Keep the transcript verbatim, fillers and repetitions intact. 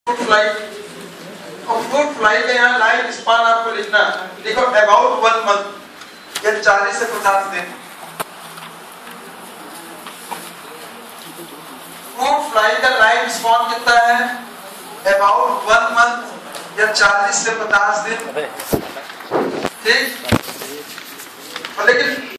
Fly और fruit fly का यहाँ लाइफ स्पान आपको लिखना, देखो अबाउट वन मंथ या चालीस से पचास दिन। फ्रूट फ्लाई का लाइफ स्पान कितना है? अबाउट वन मंथ या चालीस से पचास दिन, ठीक। लेकिन